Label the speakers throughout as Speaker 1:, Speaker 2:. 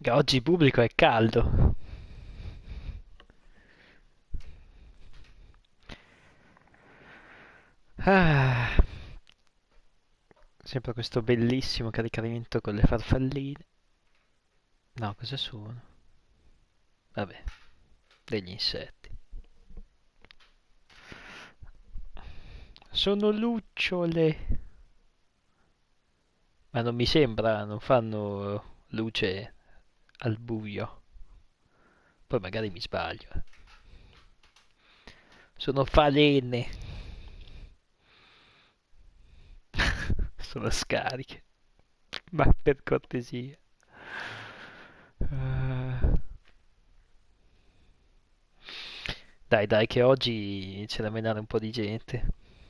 Speaker 1: Che oggi il pubblico è caldo. Ah, sempre questo bellissimo caricamento con le farfalline. No, cosa sono? Vabbè, degli insetti. Sono lucciole. Ma non mi sembra, non fanno luce al buio. Poi magari mi sbaglio. Sono falene. Sono scariche. Ma per cortesia. Eh, Dai, dai, che oggi c'è da menare un po' di gente.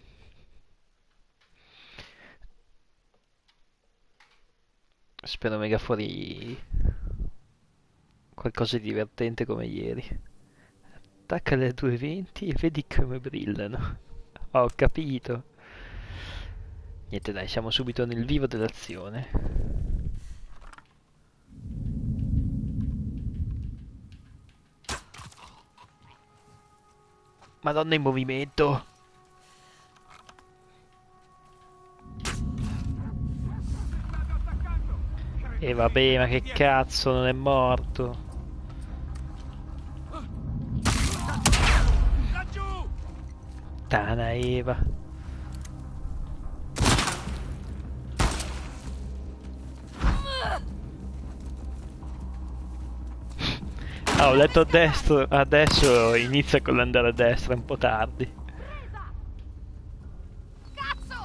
Speaker 1: Spero venga fuori qualcosa di divertente come ieri. Attacca le 220 e vedi come brillano. Ho capito. Niente, dai, siamo subito nel vivo dell'azione. Madonna in movimento. E vabbè, ma che cazzo, non è morto. Tana Eva. Ah, ho letto a destra, adesso inizia con l'andare a destra, è un po' tardi.
Speaker 2: Cazzo!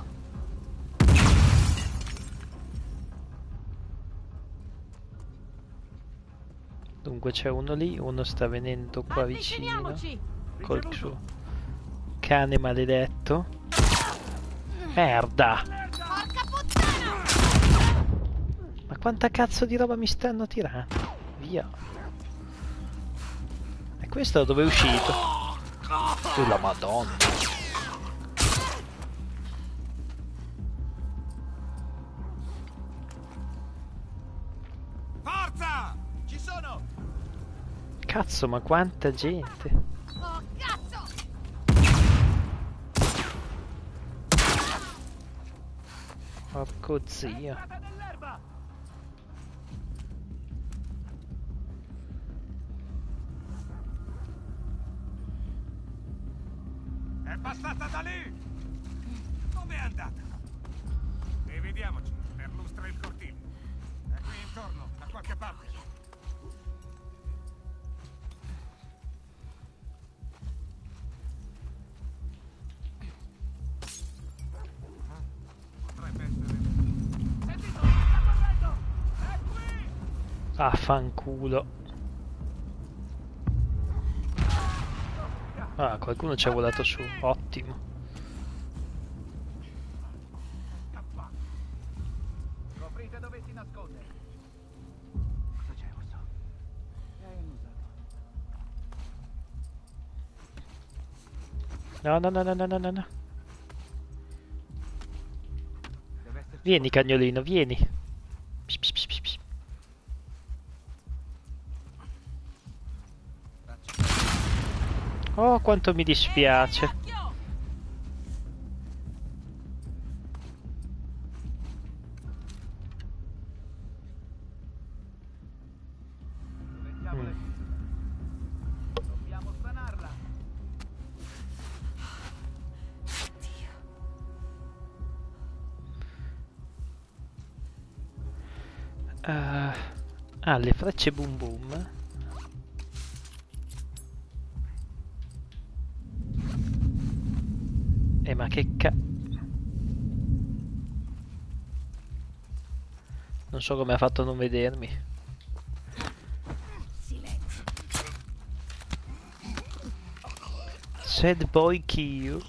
Speaker 1: Dunque c'è uno lì, uno sta venendo qua vicino
Speaker 2: Avviciniamoci!
Speaker 1: col suo cane maledetto. Merda!
Speaker 2: Porca puttana!
Speaker 1: Ma quanta cazzo di roba mi stanno tirando? Via. E questo da dove è uscito? Oh la madonna.
Speaker 3: Forza! Ci sono!
Speaker 1: Cazzo, ma quanta gente.
Speaker 2: Oh, cazzo!
Speaker 1: Porco zio.
Speaker 3: Entrate nell'erba! È passata da lì! Dove è andata? Dividiamoci, perlustra il cortile. È qui intorno, da qualche parte. Potrebbe essere... Sentito, sta correndo! È qui!
Speaker 1: Affanculo. Ah, qualcuno ci è volato su. Ottimo.
Speaker 3: Scoprite dove si nasconde. Cosa c'è, Orso? È inusato.
Speaker 1: No, no, no, no, no, no, no, no.
Speaker 3: Deve esserci
Speaker 1: Vieni,
Speaker 3: qualcuno.
Speaker 1: cagnolino, vieni. Psh, psh, psh, psh, psh. Oh, quanto mi dispiace.
Speaker 2: Occhio!
Speaker 3: Dove diavolo è
Speaker 1: Mm.
Speaker 3: finita? Dobbiamo spanarla.
Speaker 1: Ah, le frecce boom boom. Ma che ca... Non so come ha fatto a non vedermi.
Speaker 2: Silenzio.
Speaker 1: Sad boy kill.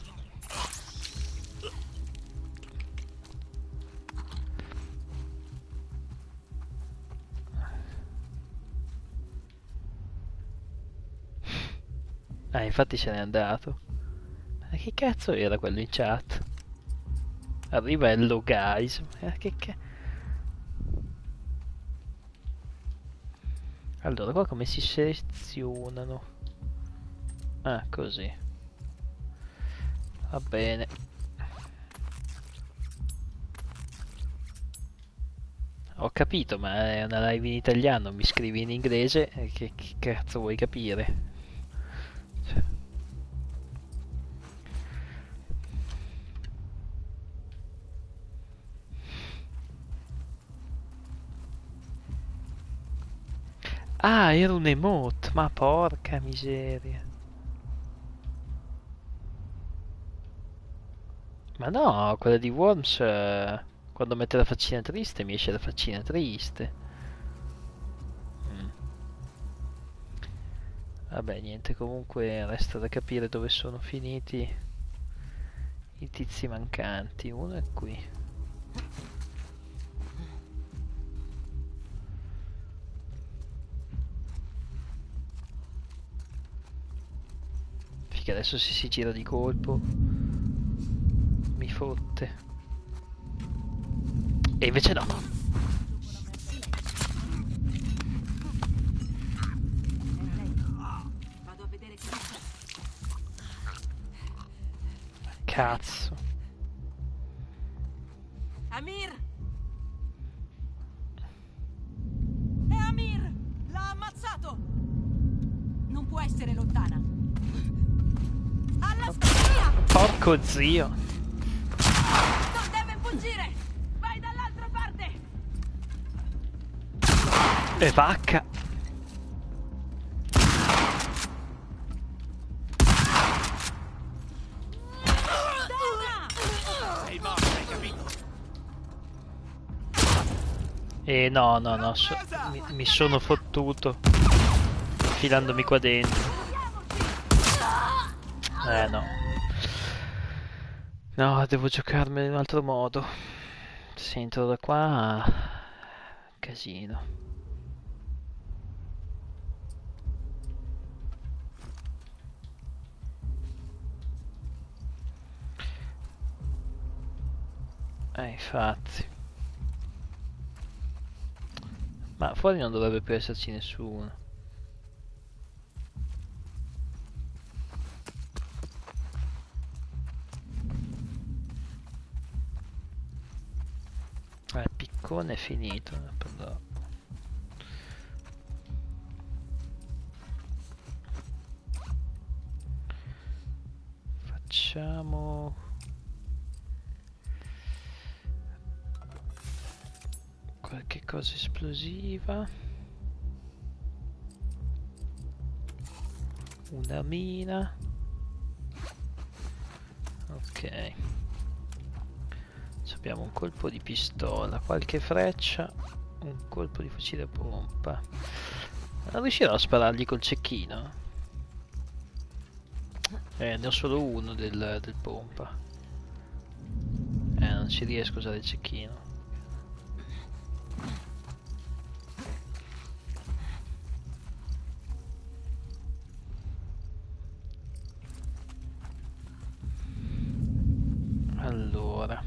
Speaker 1: Ah, infatti se n'è andato. Ma che cazzo era quello in chat? Arriva Hello Guys. Ma che cazzo... Allora, qua come si selezionano? Ah, così. Va bene. Ho capito, ma è una live in italiano, mi scrivi in inglese, che cazzo vuoi capire? Cioè, ah, era un emote, ma porca miseria. Ma no, quella di Worms, quando mette la faccina triste mi esce la faccina triste. Mm. Vabbè, niente, comunque resta da capire dove sono finiti i tizi mancanti. Uno è qui. Figa, adesso se si gira di colpo mi fotte. E invece no.
Speaker 2: Vado a vedere che c'è.
Speaker 1: Cazzo.
Speaker 2: Amir! È Amir! L'ha ammazzato! Non può essere lontana. Alla spia!
Speaker 1: Porco zio.
Speaker 2: Non deve fuggire! Vai dall'altra parte!
Speaker 1: E vacca.
Speaker 3: Sei morto, hai capito?
Speaker 1: E no, no, no, mi sono fottuto. Infilandomi qua dentro. No. No, devo giocarmene in un altro modo. Se entro da qua... Casino. Infatti. Ma fuori non dovrebbe più esserci nessuno. Il piccone è finito, però. Facciamo qualche cosa esplosiva. Una mina. Ok. Abbiamo un colpo di pistola, qualche freccia, un colpo di fucile a pompa. Non riuscirò a sparargli col cecchino? Ne ho solo uno del pompa. Non ci riesco a usare il cecchino. Allora.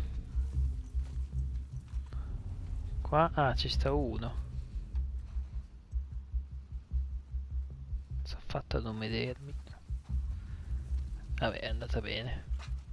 Speaker 1: Qua, ci sta uno. S'ha fatto a non vedermi. Vabbè, è andata bene.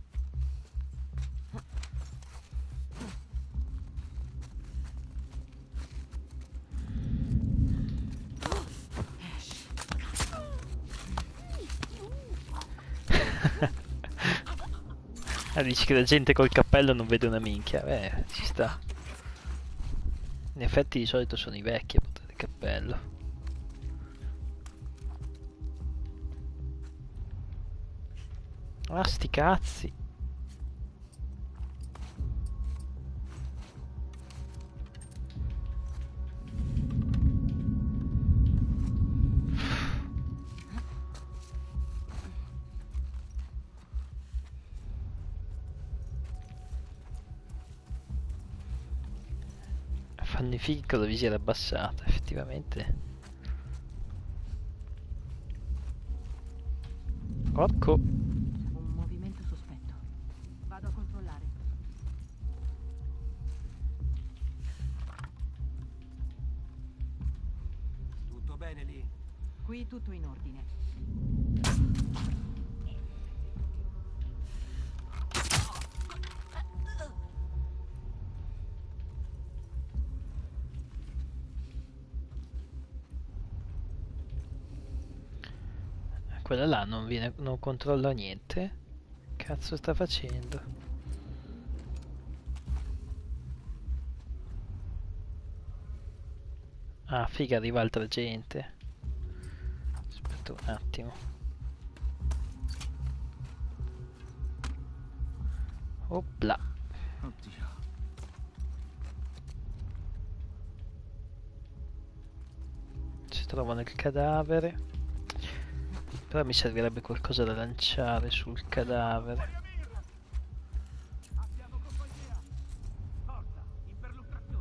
Speaker 1: Dici che la gente col cappello non vede una minchia. Beh, ci sta. In effetti di solito sono i vecchi a portare il cappello. Ah, sti cazzi. Fanno i fighi con la visiera abbassata, effettivamente. Porco.
Speaker 2: Un movimento sospetto. Vado a controllare.
Speaker 3: Tutto
Speaker 4: bene lì?
Speaker 2: Qui tutto in ordine.
Speaker 1: Quella là non viene, non controlla niente. Cazzo sta facendo? Ah, figa, arriva altra gente. Aspetta un attimo. Opla.
Speaker 4: Oddio.
Speaker 1: Si trova nel cadavere. Però mi servirebbe qualcosa da lanciare sul cadavere.
Speaker 4: Abbiamo compagnia. Forza, interlustrazione.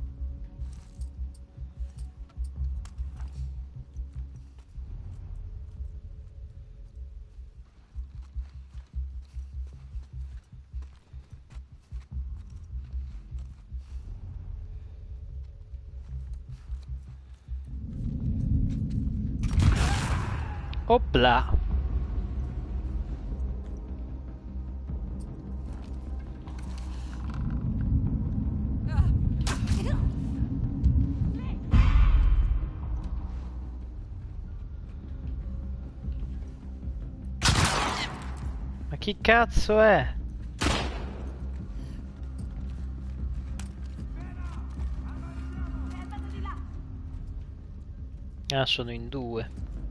Speaker 1: Opla. Ma chi cazzo è? Ah, sono in due.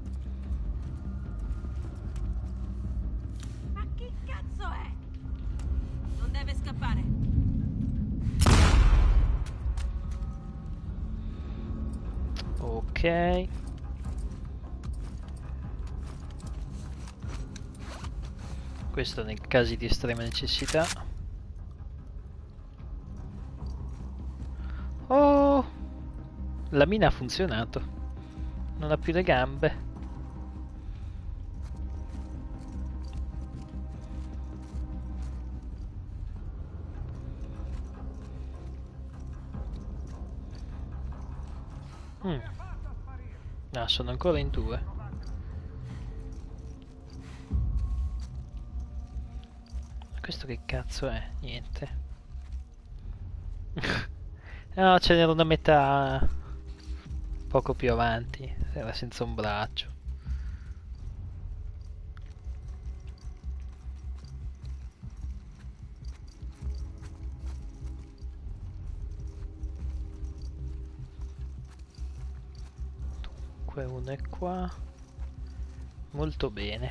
Speaker 5: Ma chi cazzo è? Non deve scappare.
Speaker 1: Ok. Questo nei casi di estrema necessità. Oh! La mina ha funzionato. Non ha più le gambe. Ah, sono ancora in due. Questo che cazzo è? Niente. No, ce n'era una metà poco più avanti. Era senza un braccio. Dunque uno è qua. Molto bene.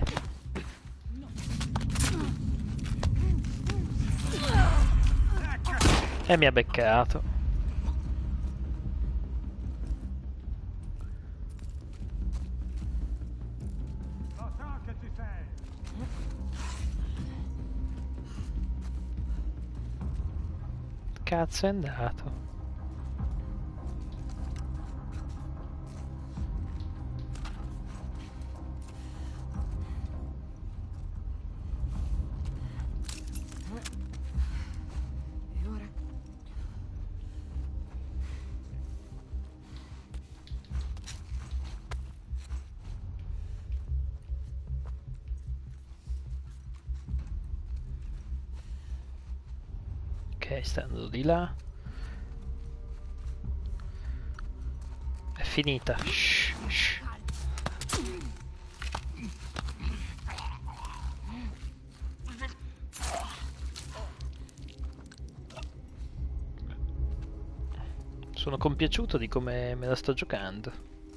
Speaker 1: E mi ha beccato.
Speaker 3: Lo so che ci sei.
Speaker 1: Cazzo è andato?
Speaker 2: E ora?
Speaker 1: Ok, sta andando di là. È finita. Shh, shh. Sono compiaciuto di come me la sto giocando.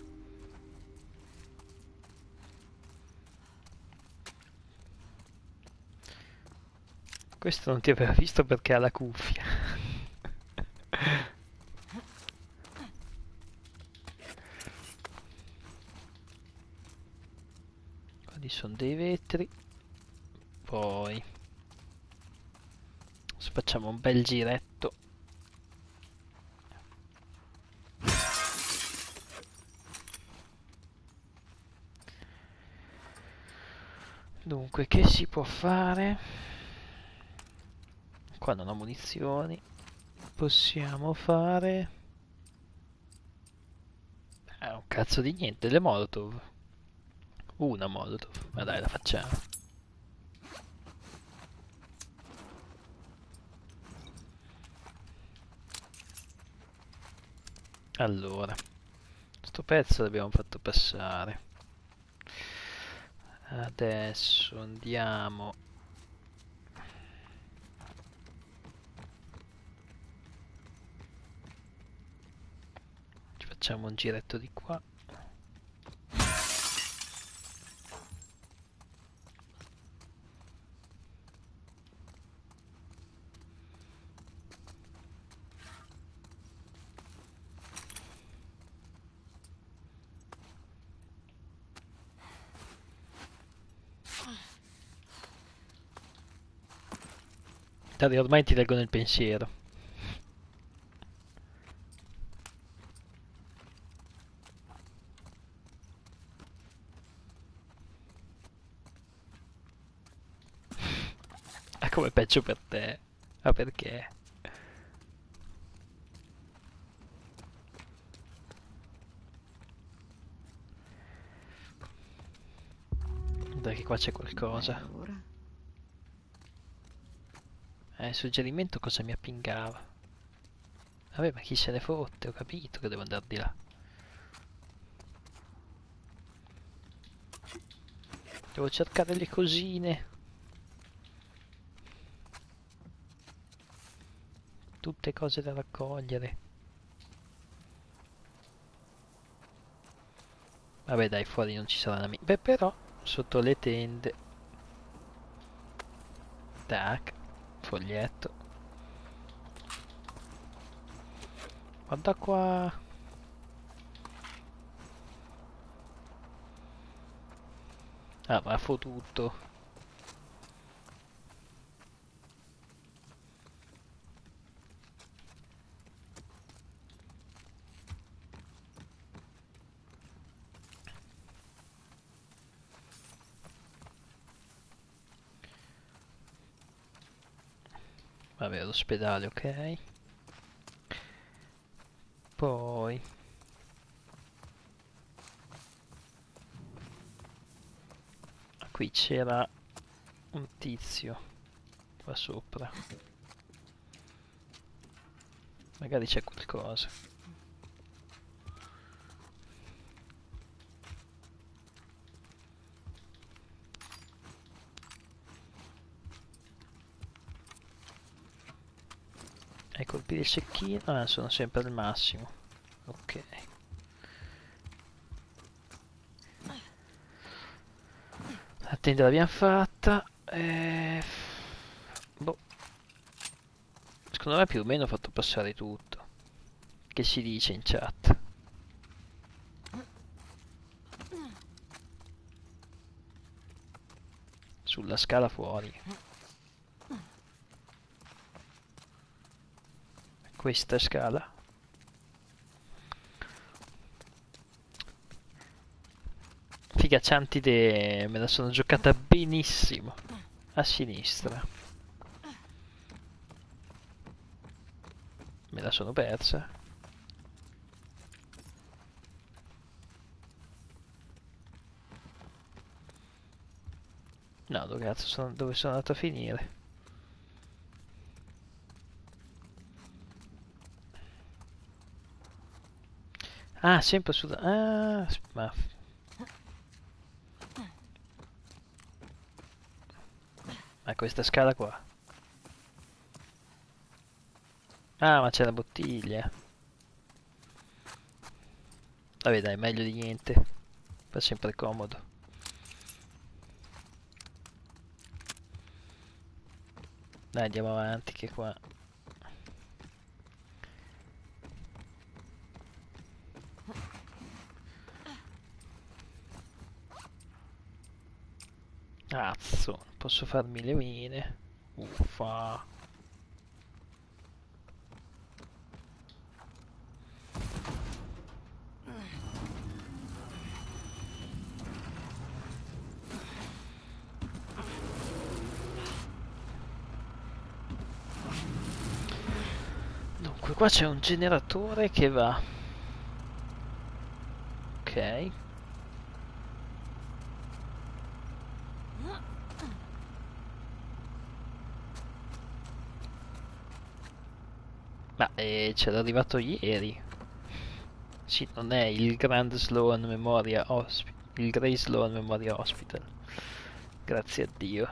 Speaker 1: Questo non ti aveva visto perché ha la cuffia. Qua ci sono dei vetri. Poi adesso facciamo un bel giretto. Dunque, che si può fare? Qua non ho munizioni. Possiamo fare... un cazzo di niente, le Molotov. Una Molotov, ma dai, la facciamo. Allora, sto pezzo l'abbiamo fatto passare. Adesso andiamo. Ci facciamo un giretto di qua. Dai, ormai ti leggo nel pensiero. Ah, come peggio per te. Ma perché? Dai che qua c'è qualcosa.
Speaker 2: Ora?
Speaker 1: Il suggerimento cosa mi appingava? Vabbè, ma chi se ne fotte? Ho capito che devo andare di là. Devo cercare le cosine. Tutte cose da raccogliere. Vabbè dai, fuori non ci sarà nemici. Beh, però, sotto le tende. Tac, foglietto. Guarda qua. Ah, ma ha fottuto. Vabbè, l'ospedale, ok. Poi qui c'era un tizio qua sopra. Magari c'è qualcosa. E colpire il cecchino, sono sempre al massimo. Ok. La tenda l'abbiamo fatta. Boh. Secondo me più o meno ho fatto passare tutto. Che si dice in chat? Sulla scala fuori. Questa scala. Figa, Ciantide me la sono giocata benissimo. A sinistra. Me la sono persa. No, dove cazzo dove sono andato a finire? Ah, sempre su... Ah, ma questa scala qua. Ah, ma c'è la bottiglia. Vabbè dai, meglio di niente. Fa sempre comodo. Dai, andiamo avanti che qua. Cazzo, posso farmi le mine. Uffa. Dunque, qua c'è un generatore che va. Ok, Ok. Ma c'era arrivato ieri. Sì, non è il Grand Sloan Memoria Hospital. Il Grey Sloan Memoria Hospital. Grazie a Dio.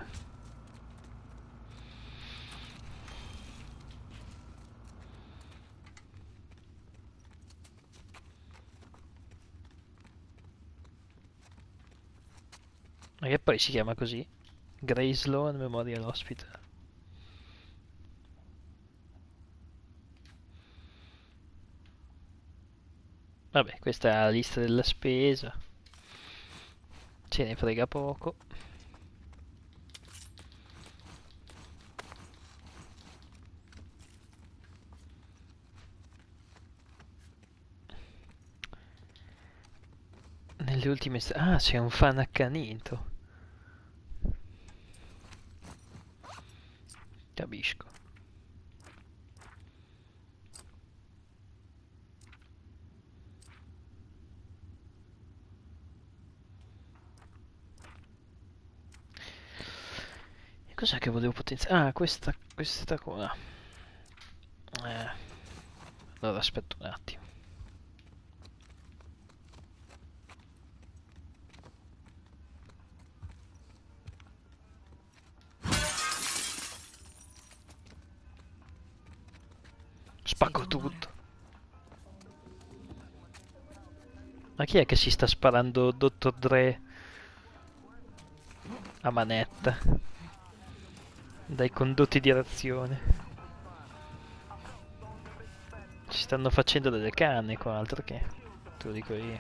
Speaker 1: Ma che poi si chiama così? Grey Sloan Memorial Hospital. Vabbè, questa è la lista della spesa. Ce ne frega poco. Nelle ultime... Ah, c'è un fan accanito. Capisco. E cos'è che volevo potenziare? Ah, questa qua. Allora aspetta un attimo. Spacco tutto. Ma chi è che si sta sparando Dr. Dre a manetta? Dai condotti di reazione. Ci stanno facendo delle canne qua, altro che. Te lo dico io.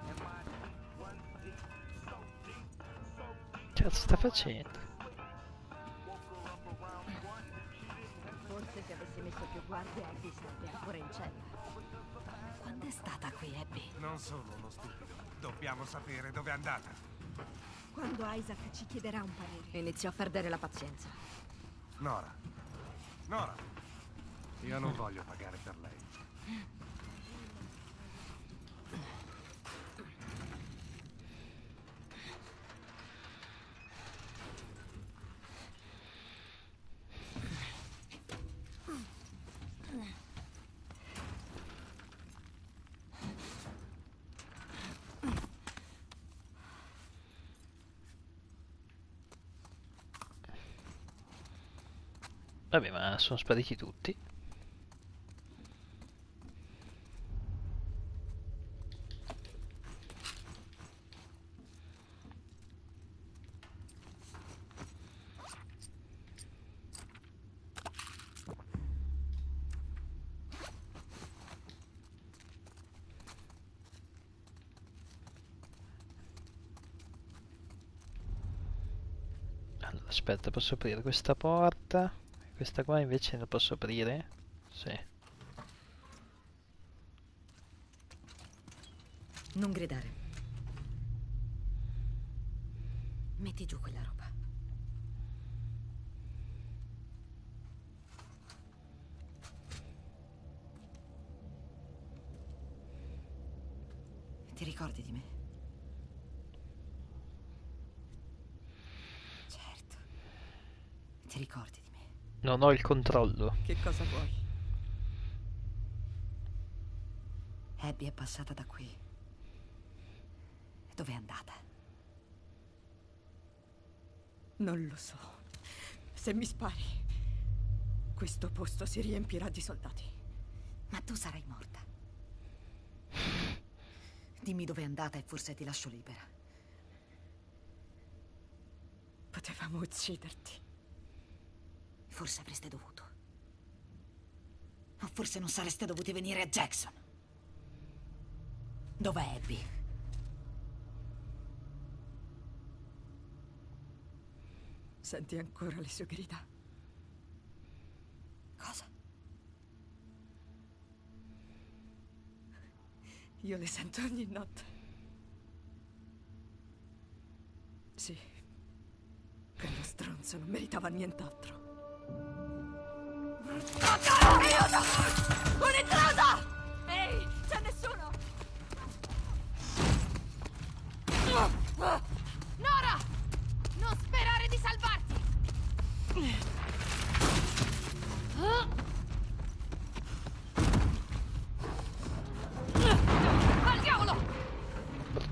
Speaker 1: Che cazzo sta facendo?
Speaker 2: Forse se avessi messo più guardie, Abby sarebbe ancora in cella. Quando è stata qui, Abby?
Speaker 3: Non sono uno stupido. Dobbiamo sapere dove è andata.
Speaker 2: Quando Isaac ci chiederà un parere. Inizio a perdere la pazienza.
Speaker 3: Nora. Nora. Io non voglio pagare per lei.
Speaker 1: Vabbè, ma sono spariti tutti. Allora, aspetta, posso aprire questa porta? Questa qua invece la posso aprire? Sì.
Speaker 2: Non gridare. Metti giù quella roba. Ti ricordi di me? Certo. Ti ricordi di me?
Speaker 1: Non ho il controllo.
Speaker 2: Che cosa vuoi? Abby è passata da qui. Dove è andata? Non lo so. Se mi spari, questo posto si riempirà di soldati. Ma tu sarai morta. Dimmi dove è andata e forse ti lascio libera. Potevamo ucciderti. Forse avreste dovuto. O forse non sareste dovuti venire a Jackson. Dov'è Abby? Senti ancora le sue grida? Cosa? Io le sento ogni notte. Sì. Quello stronzo non meritava nient'altro. Aiuto! Un'intrusa! Ehi, c'è nessuno?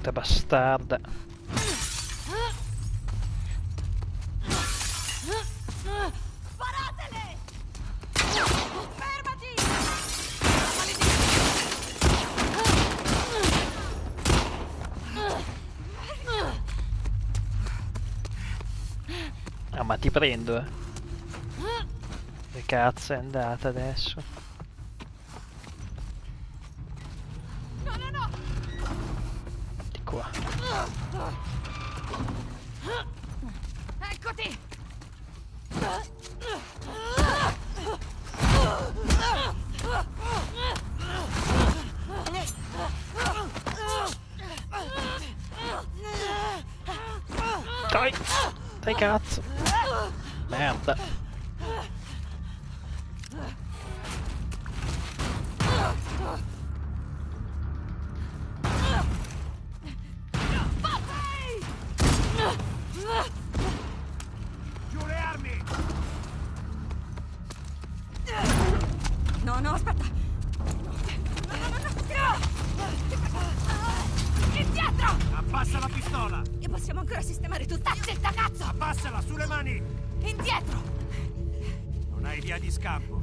Speaker 1: Porca bastarda.
Speaker 5: Sparatele! Fermati!
Speaker 1: Ah, ma ti prendo, eh. Che cazzo è andata adesso?
Speaker 5: No, no, no!
Speaker 1: Di qua.
Speaker 5: Eccoti!
Speaker 1: Dai! Dai cazzo! Merda!
Speaker 3: Giù le armi!
Speaker 2: No, no, aspetta.
Speaker 5: Indietro!
Speaker 3: Abbassa la pistola!
Speaker 2: E possiamo ancora sistemare tutto.
Speaker 5: Sta zitta, cazzo!
Speaker 3: Abbassala, sulle mani!
Speaker 5: Indietro!
Speaker 3: Non hai via di scampo.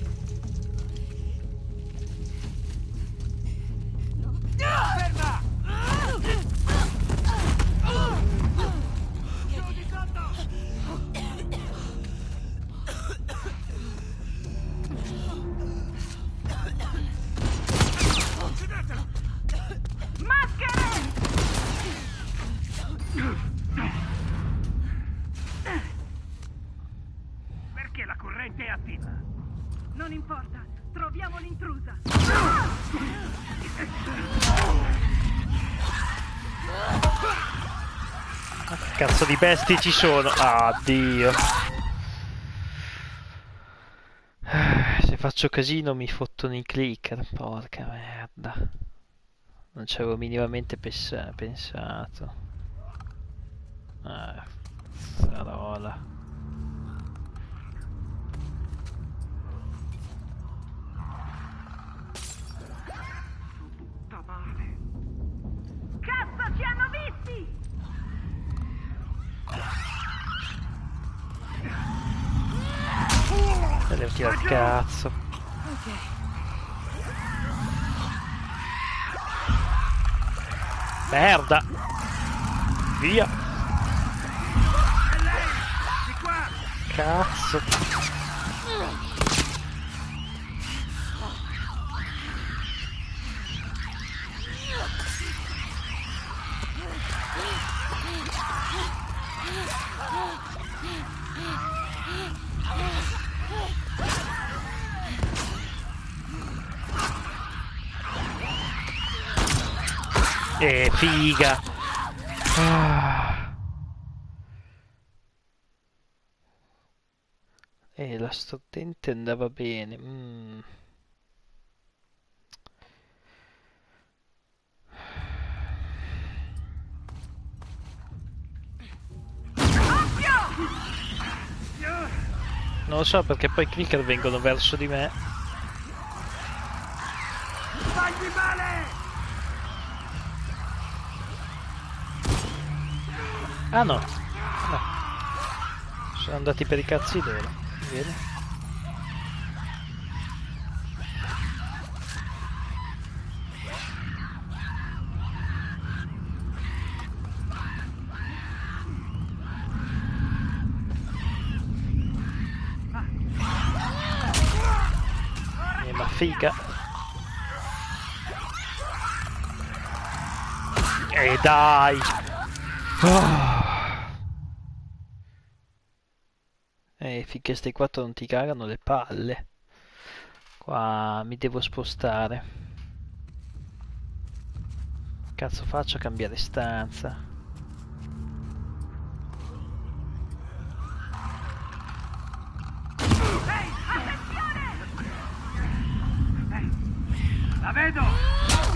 Speaker 3: Ferma! Giù di sotto! Uccidetelo!
Speaker 5: Maschere!
Speaker 3: Perché la corrente è attiva?
Speaker 5: Non importa, troviamo l'intrusa.
Speaker 1: Che cazzo di bestie ci sono? Ah, Dio. Se faccio casino mi fottono i clicker. Porca merda. Non ci avevo minimamente pensato. Ah, sarola.
Speaker 5: Cazzo, ci hanno visti!
Speaker 1: Levati dal cazzo. Merda! Via!
Speaker 3: Di qua!
Speaker 1: Cazzo! Figa! Ah. La stordente andava bene. Non lo so perché poi i clicker vengono verso di me.
Speaker 3: Fagli male!
Speaker 1: Ah no, no. Sono andati per i cazzi loro. Bene. Ma figa. Dai. Finché stai qua non ti cagano le palle. Qua mi devo spostare. Cazzo faccio a cambiare stanza?
Speaker 3: Ehi, attenzione! La vedo!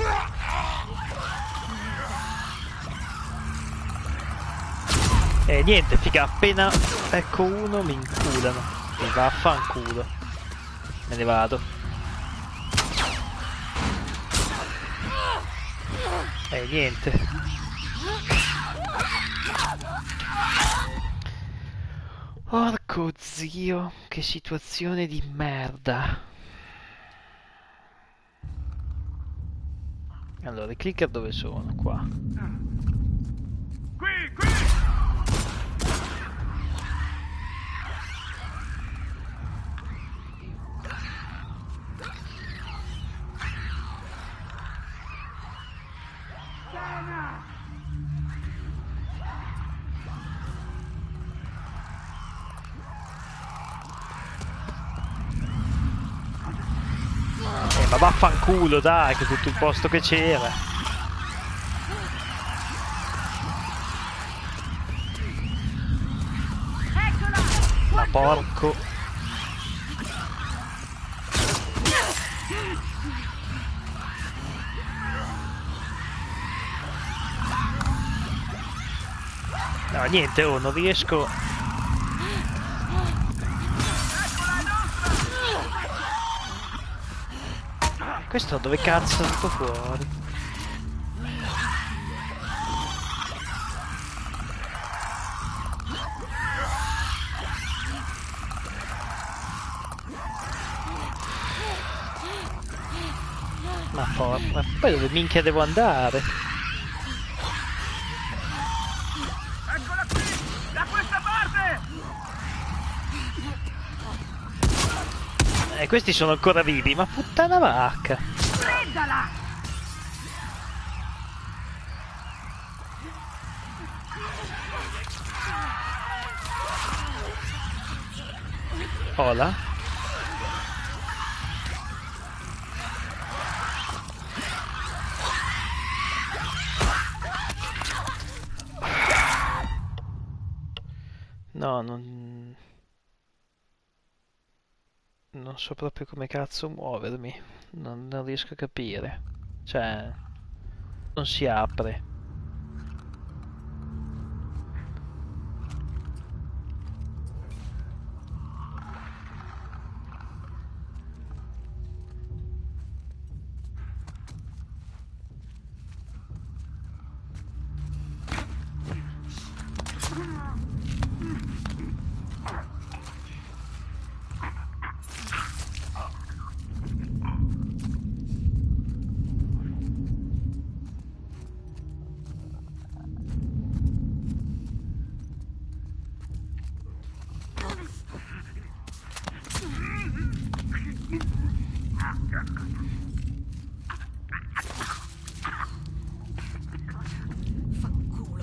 Speaker 1: Niente, figa, appena ecco uno mi inculano. Mi va a fanculo. Me ne vado. Niente. Porco zio, che situazione di merda. Allora, i clicker dove sono? Qua.
Speaker 3: Qui, qui!
Speaker 1: Ma vaffanculo, dai, che tutto il posto che c'era. Ma porco. No, niente, oh, non riesco. Questo dove cazzo è stato fuori? Ma porca, poi dove minchia devo andare?
Speaker 3: Eccola qui! Da questa parte!
Speaker 1: E questi sono ancora vivi, ma puttana vacca!
Speaker 5: Prendala!
Speaker 1: Hola? No, non so proprio come cazzo muovermi. Non riesco a capire. Cioè, non si apre.
Speaker 2: Fanculo.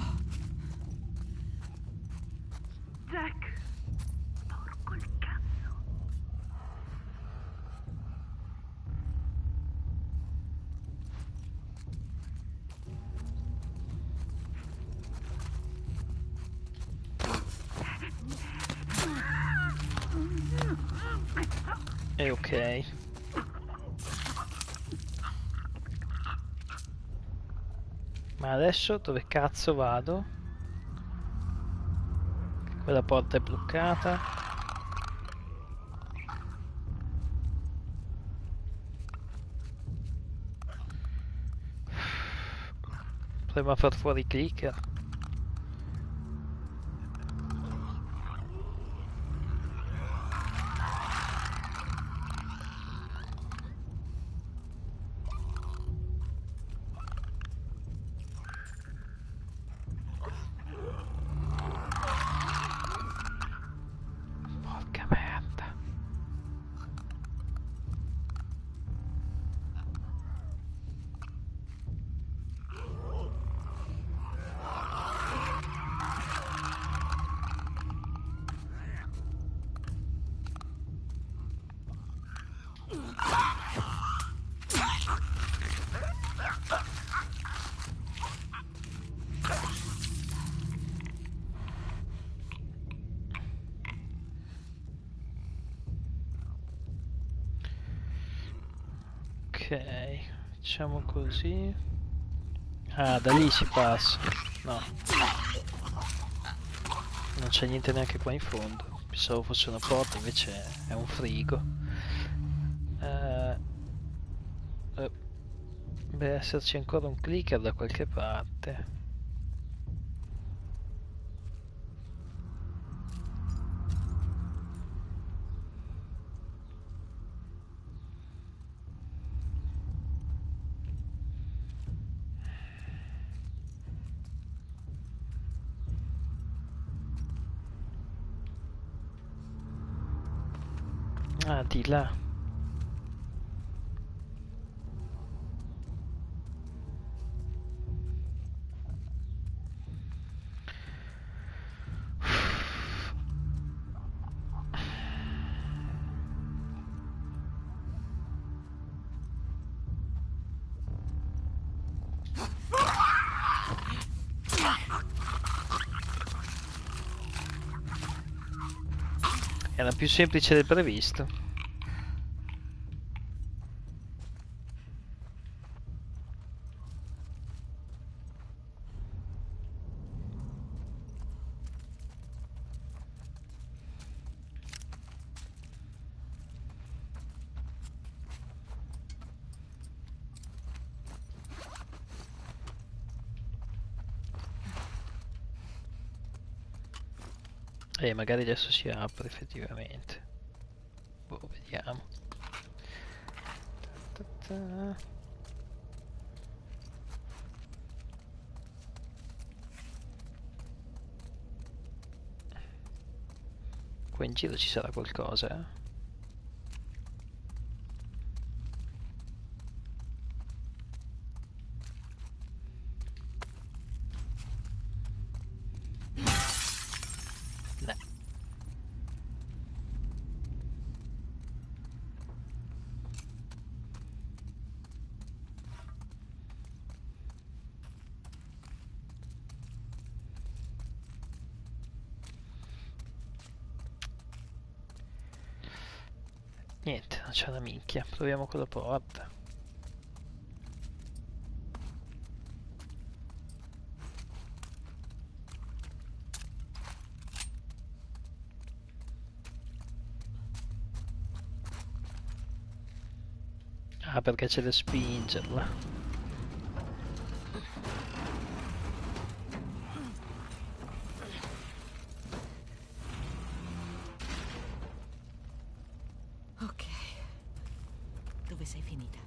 Speaker 5: Jack! Porco il cazzo!
Speaker 1: E ok. Ma adesso dove cazzo vado? Quella porta è bloccata. Proviamo a far fuori i clicker. Porca merda. Ok, facciamo così. Ah, da lì si passa. No, non c'è niente neanche qua in fondo. Pensavo fosse una porta, invece è un frigo. Deve esserci ancora un clicker da qualche parte. Ah, di là. Era più semplice del previsto. E magari adesso si apre effettivamente. Boh, vediamo. Ta ta. Qua in giro ci sarà qualcosa, eh? No. Niente, non c'è una minchia. Proviamo con la porta. Ah, perché c'è da spingerla.
Speaker 2: Ok. Dove sei finita?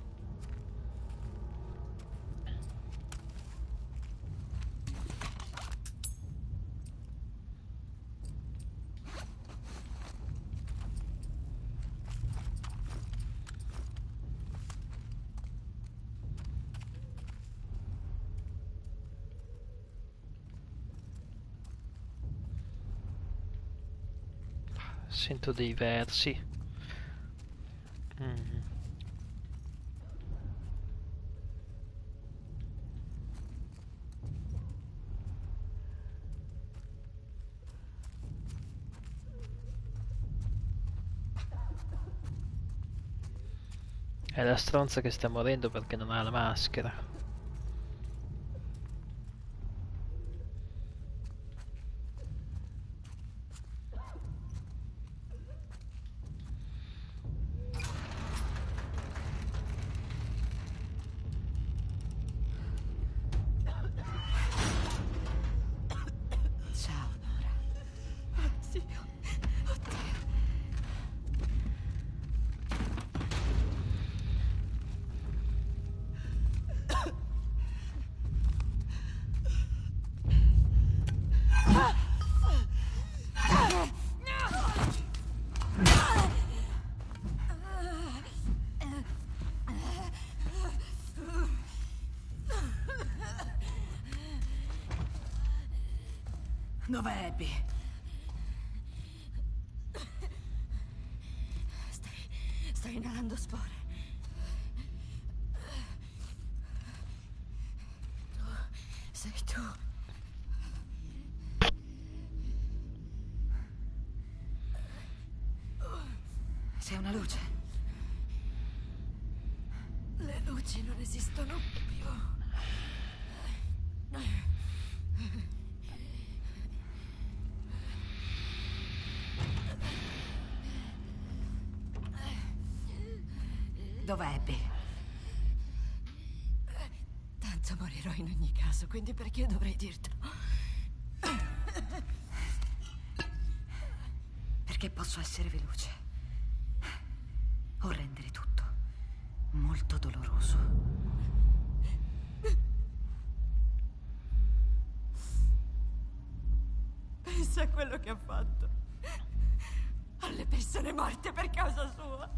Speaker 1: Sento dei versi. Mm. È la stronza che sta morendo perché non ha la maschera.
Speaker 2: Ciao, Nora. Sì. Oddio. Dov'è Abby? Stai inalando spore. Sei tu. Sei una luce. Le luci non esistono più. Dov'è Abby? Tanto morirò in ogni caso, quindi perché dovrei dirtelo? Perché posso essere veloce o rendere tutto molto doloroso. Pensa a quello che ha fatto. le persone morte per causa sua.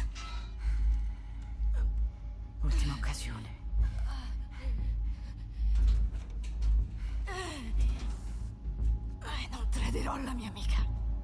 Speaker 6: Ultima occasione.
Speaker 2: Non tradirò la mia amica.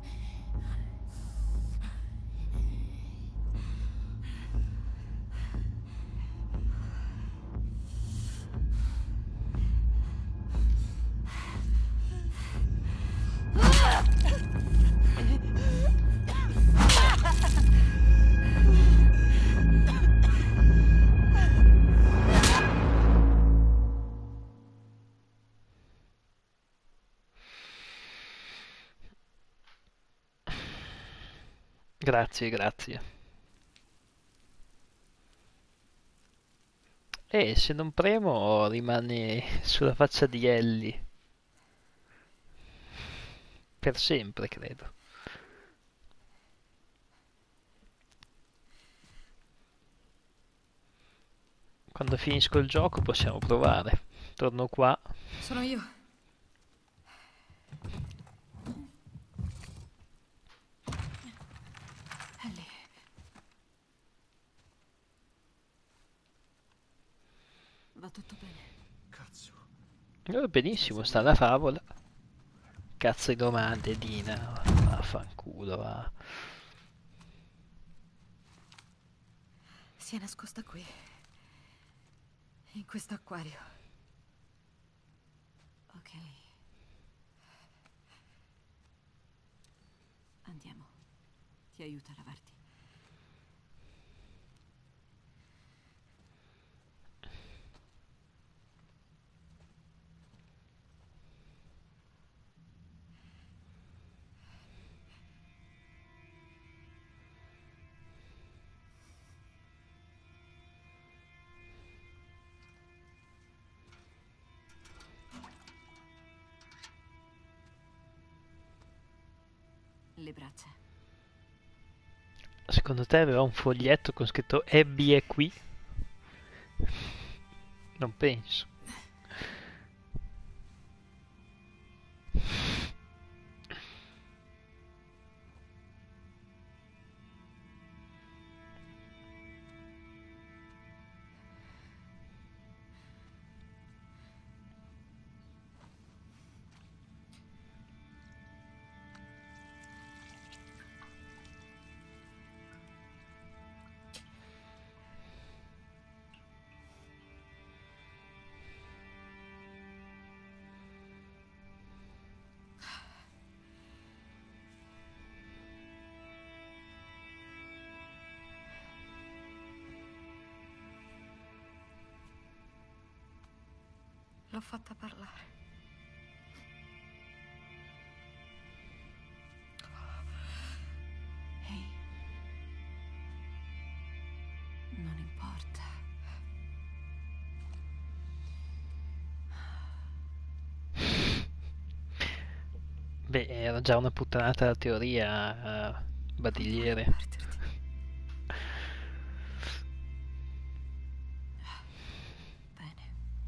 Speaker 1: Grazie, grazie. E se non premo rimane sulla faccia di Ellie. Per sempre, credo. Quando finisco il gioco possiamo provare. Torno qua.
Speaker 2: Sono io. Ellie. Va tutto bene.
Speaker 3: Cazzo.
Speaker 1: Benissimo, sta la favola. Cazzo di domande, Dina. Vaffanculo, va.
Speaker 2: Si è nascosta qui. In questo acquario.
Speaker 6: Ok. Andiamo. Ti aiuto a lavarti. Le braccia.
Speaker 1: Secondo te aveva un foglietto con scritto Abby è qui? Non penso.
Speaker 2: L'ho fatta parlare.
Speaker 6: Ehi. Non importa.
Speaker 1: Beh, era già una puttanata la teoria, Badigliere.
Speaker 2: Perderti.
Speaker 6: Bene.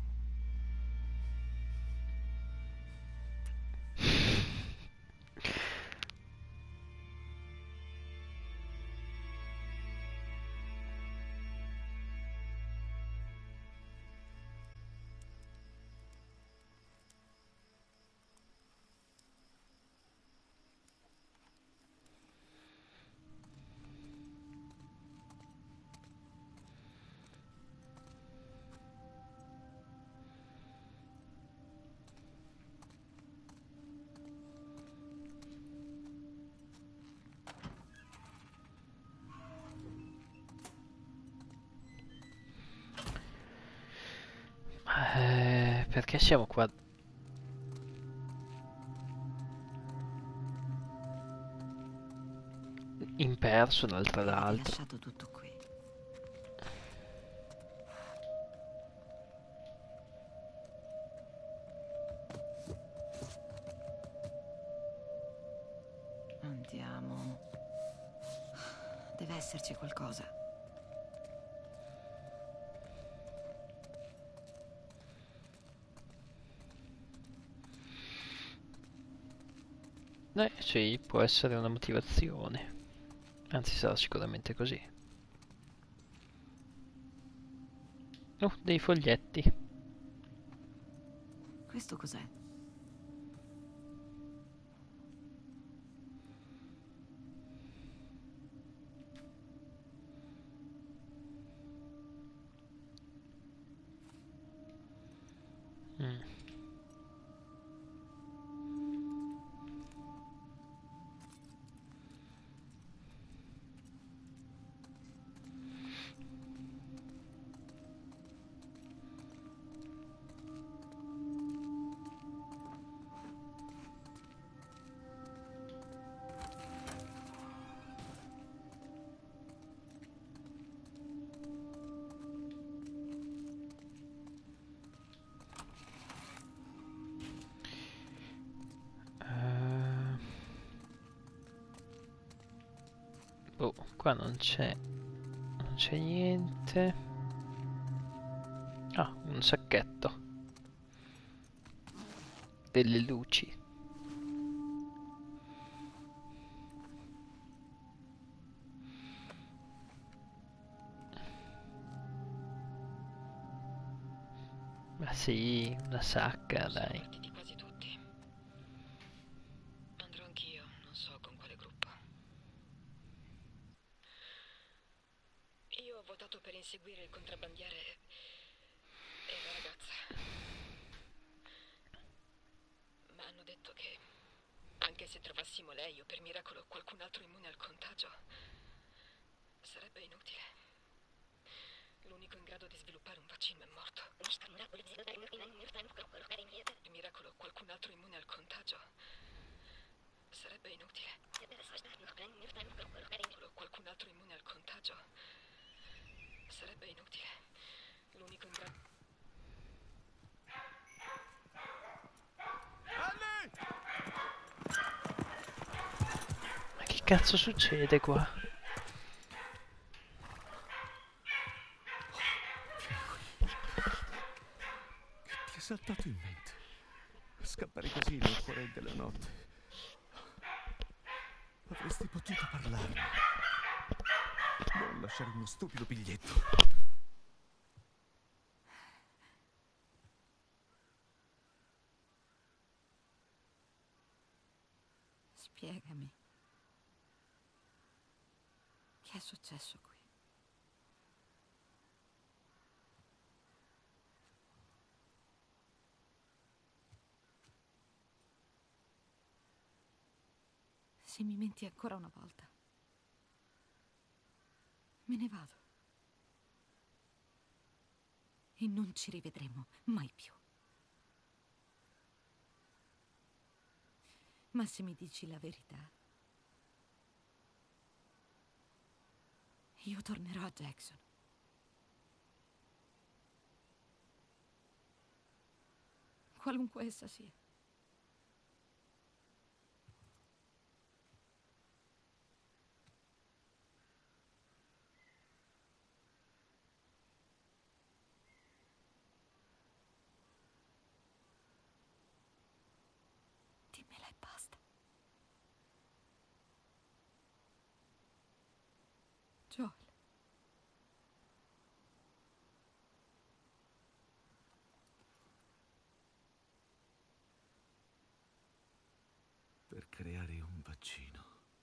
Speaker 1: Perché siamo qua? In personal, tra
Speaker 6: Hai
Speaker 1: l'altro.
Speaker 6: lasciato tutto qui. Andiamo. Deve esserci qualcosa.
Speaker 1: Sì, può essere una motivazione. Anzi, sarà sicuramente così. Oh, dei foglietti.
Speaker 6: Questo cos'è?
Speaker 1: Mm. Oh, qua non c'è niente. Ah, un sacchetto. Delle luci. Ma sì, una sacca,
Speaker 6: Sono
Speaker 1: dai.
Speaker 6: partiti quasi tutti. Andrò anch'io, non so con quale gruppo. Io ho votato per inseguire il contrabbandiere e la ragazza. Ma hanno detto che anche se trovassimo lei o per miracolo qualcun altro immune al contagio, sarebbe inutile. L'unico in grado di sviluppare un vaccino è morto. Per miracolo qualcun altro immune al contagio, sarebbe inutile. Qualcun altro immune al contagio, sarebbe inutile. L'unico in grado...
Speaker 1: Ma che cazzo succede qua?
Speaker 3: Che ti è saltato in mente? Scappare così nel cuore della notte. Avresti potuto parlarmi. Non lasciare uno stupido biglietto.
Speaker 6: Spiegami. Che è successo qui? Se mi menti ancora una volta, me ne vado. E non ci rivedremo mai più. Ma se mi dici la verità, io tornerò a Jackson. Qualunque essa sia. Dimmela e basta. Joel.
Speaker 3: Per creare un vaccino.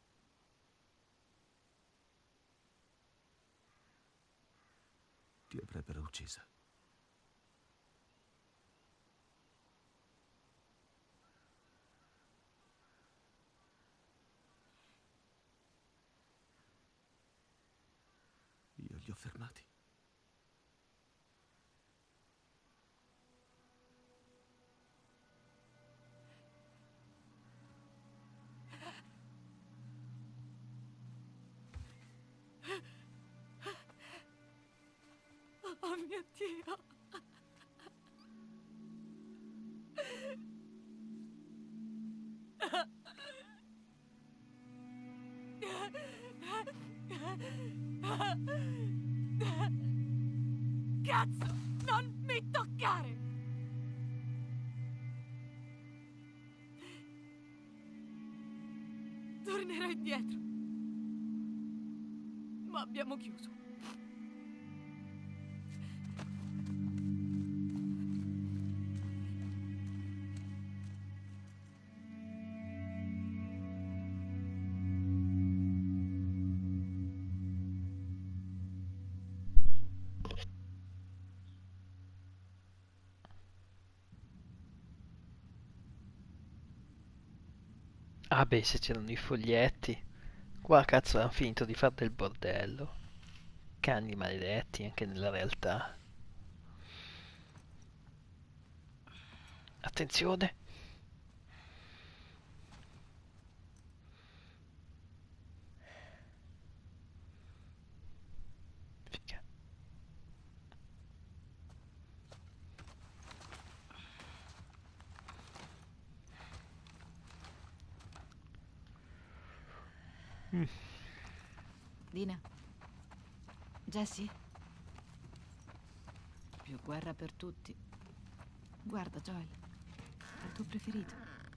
Speaker 3: Ti avrebbero uccisa. Io li ho fermati.
Speaker 2: Oh mio Dio! Cazzo! Non mi toccare! Tornerò indietro. ma abbiamo chiuso.
Speaker 1: Ah beh, se c'erano i foglietti. Qua cazzo hanno finito di fare del bordello. Cani maledetti anche nella realtà. Attenzione! Figa.
Speaker 2: Dina? Jesse? Più guerra per tutti. Guarda, Joel. È il tuo preferito.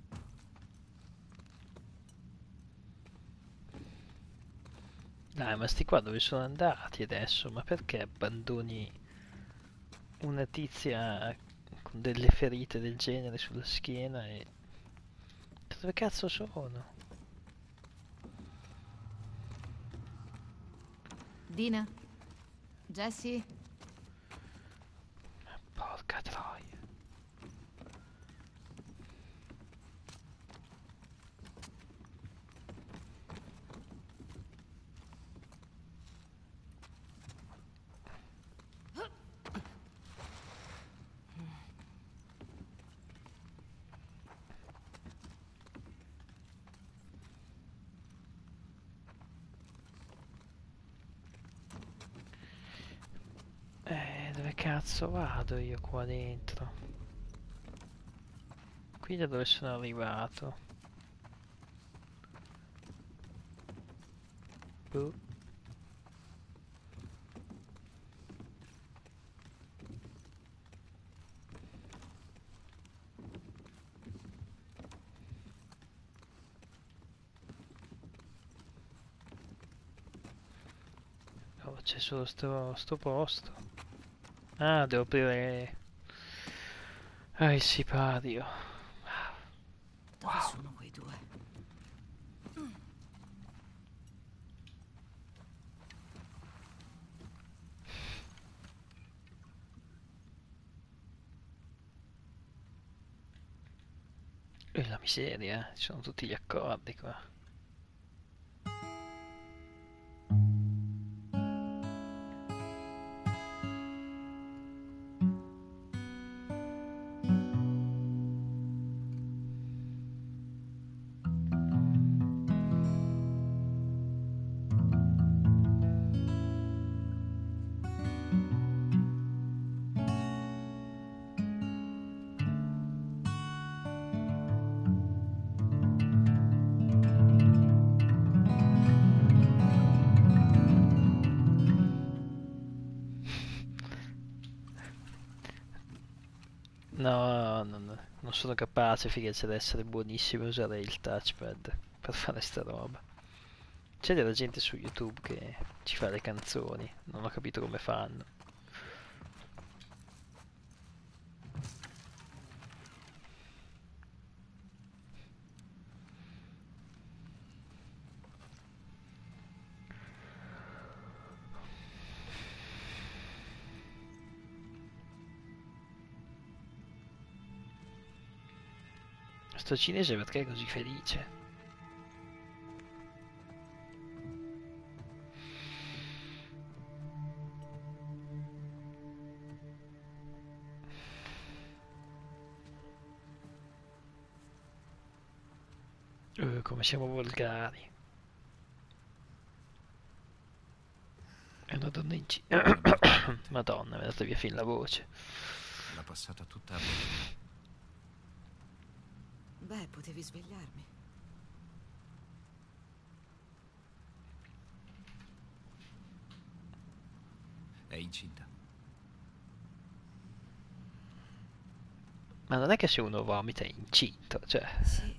Speaker 1: Dai, ma sti qua dove sono andati adesso? Ma perché abbandoni una tizia con delle ferite del genere sulla schiena e... Dove cazzo sono?
Speaker 2: Dina? Jesse?
Speaker 1: Porca troia. Dove cazzo vado io qua dentro? Qui da dove sono arrivato? Boh. Oh, c'è solo sto posto. Ah, devo aprire... Ah, il sipario.
Speaker 2: Dove sono quei due?
Speaker 1: E la miseria, ci sono tutti gli accordi qua. No, non sono capace, figa, c'è da essere buonissimo a usare il touchpad per fare sta roba. C'è della gente su YouTube che ci fa le canzoni, non ho capito come fanno. Sto cinese perché è così felice? Come siamo volgari. È una donna Madonna, mi è andata via fin la voce.
Speaker 3: L'ha passata tutta a voce.
Speaker 2: Beh, potevi svegliarmi.
Speaker 3: È incinta.
Speaker 1: Ma non è che se uno vomita è incinto, cioè...
Speaker 2: Sì.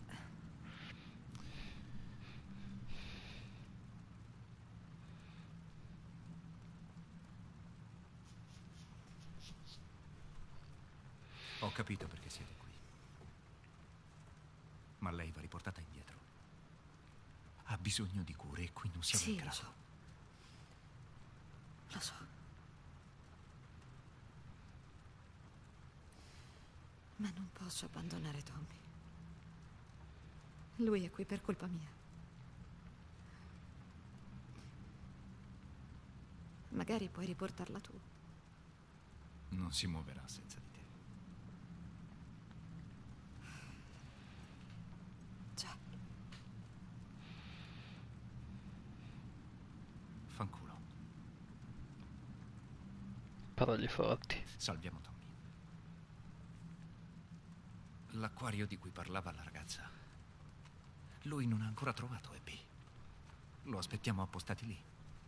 Speaker 3: capito perché siete qui. Ma lei va riportata indietro. Ha bisogno di cure e qui non siamo in
Speaker 2: Sì,
Speaker 3: grado.
Speaker 2: lo so. Ma non posso abbandonare Tommy. Lui è qui per colpa mia. Magari puoi riportarla tu.
Speaker 3: Non si muoverà senza di te.
Speaker 2: Già.
Speaker 3: Fanculo.
Speaker 1: Parole forti.
Speaker 3: Salviamo Tommy. L'acquario di cui parlava la ragazza. Lui non ha ancora trovato Abby. Lo aspettiamo appostati lì.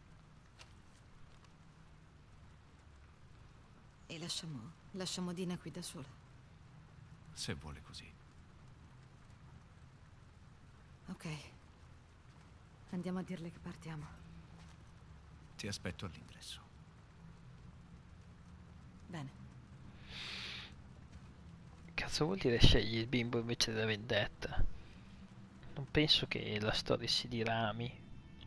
Speaker 2: E lasciamo Dina qui da sola.
Speaker 3: Se vuole così.
Speaker 2: Ok. Andiamo a dirle che partiamo.
Speaker 3: Ti aspetto all'ingresso.
Speaker 2: Bene.
Speaker 1: Cazzo vuol dire scegli il bimbo invece della vendetta? Non penso che la storia si dirami.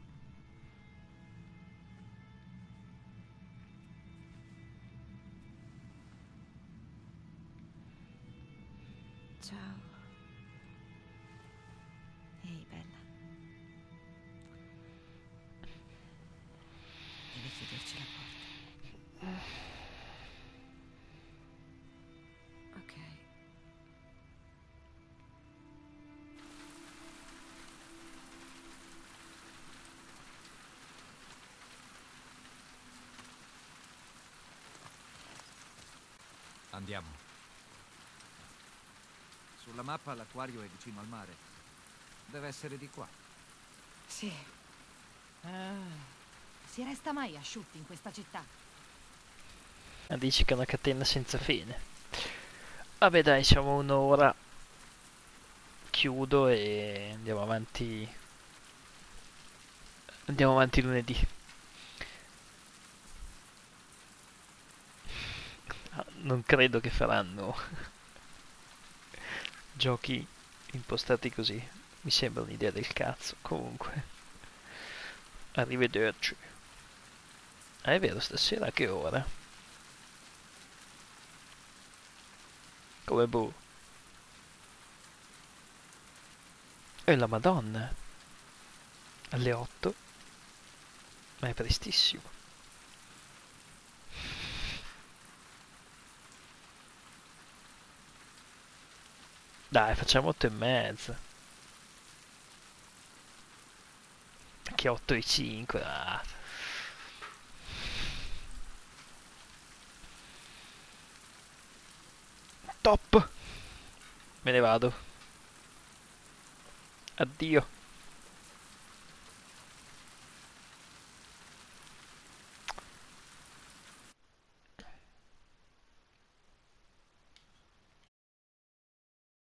Speaker 2: Ciao. Ehi, bella. Devi chiuderci la porta. Ok.
Speaker 3: Andiamo.
Speaker 4: Sulla mappa l'acquario è vicino al mare. Deve essere di qua.
Speaker 2: Sì. Si resta mai asciutti in questa città?
Speaker 1: Ma dici che è una catena senza fine. Vabbè dai, siamo un'ora. Chiudo e andiamo avanti. Andiamo avanti lunedì. Non credo che faranno giochi impostati così. Mi sembra un'idea del cazzo. Comunque, arrivederci. Ah, è vero, stasera a che ora? Come boh. E la Madonna. Alle 8? Ma è prestissimo. Dai, facciamo 8:30. Che 8:05. Ah. Top. Me ne vado. Addio.